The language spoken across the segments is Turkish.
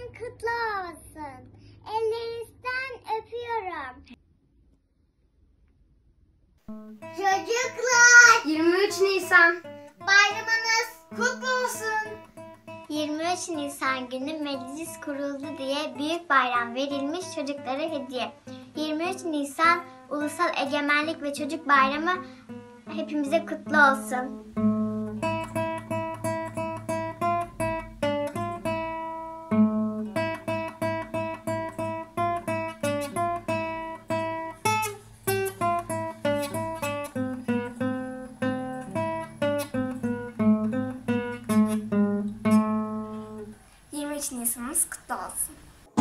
kutlu olsun. Ellerinizden öpüyorum. Çocuklar, 23 Nisan bayramınız kutlu olsun. 23 Nisan günü meclis kuruldu diye büyük bayram verilmiş çocuklara hediye. 23 Nisan Ulusal Egemenlik ve Çocuk Bayramı hepimize kutlu olsun. Nisan'ımız kutlu olsun.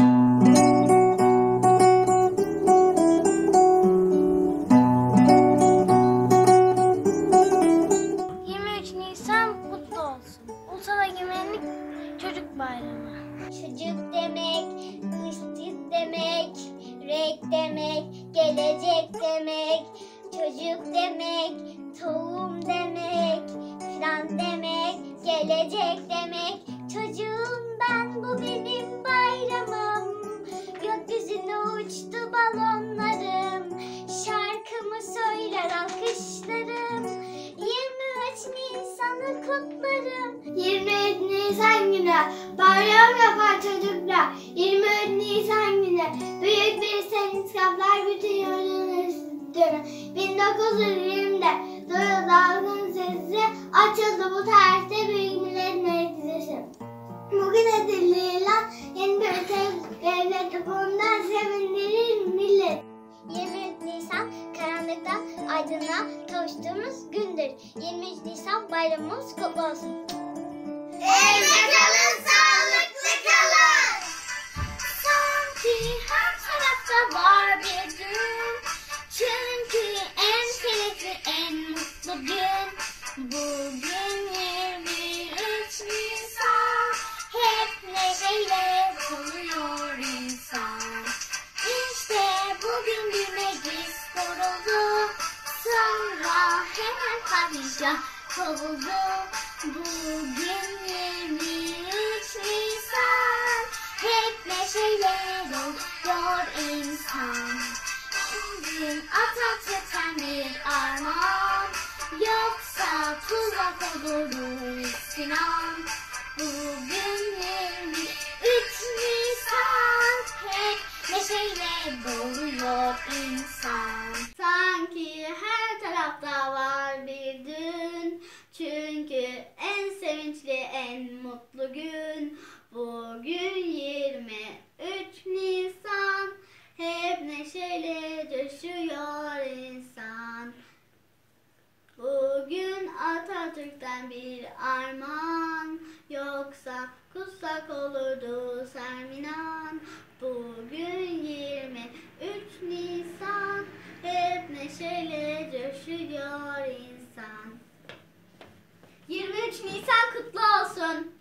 23 Nisan kutlu olsun. Ulusal Egemenlik Çocuk Bayramı. Çocuk demek, ışık demek, renk demek, gelecek demek. Çocuk demek, tohum demek, fidan demek, gelecek demek. Çocuğum ben, bu benim bayramım. Gökyüzüne uçtu balonlarım. Şarkımı söyler alkışlarım. 23 Nisan'ı kutlarım. 23 Nisan günü bayram yapar çocuklar. 23 Nisan günü büyük bir sevinç kaplar bütün yolun üstünü. 1920'de duyuldu halkın sesi, açıldı bu tarihte büyük millet meclisi. Bugün edililen yeni bir devlet bundan sevindirir millet. 23 Nisan karanlıktan aydınlığa kavuştuğumuz gündür. 23 Nisan bayramımız kutlu olsun. Evde kalın, sağlıklı kalın. Sanki her tarafta var bir gün. Çünkü en sevinçli, en mutlu gün. Bugün 23 Nisan. Hep neşeyle doluyor insan. İşte bugün bir meclis kuruldu. Sonra hemen padişah kovuldu. Bugün 23 Nisan. Hep neşeyle doluyor insan. Bugün Atatürk'ten bir armağan. Yoksa tuzak olurdu Sinan. Bugün 23 Nisan. Hep neşeyle doluyor insan. Sanki her tarafta var bir dün. Çünkü en sevinçli, en mutlu gün. Bugün 23 Nisan. Hep neşeyle coşuyor insan. Bugün Atatürk'ten bir armağan. Yoksa kutsak olurdu Serminan. Bugün 23 Nisan. Hep neşeyle coşuyor insan. 23 Nisan kutlu olsun.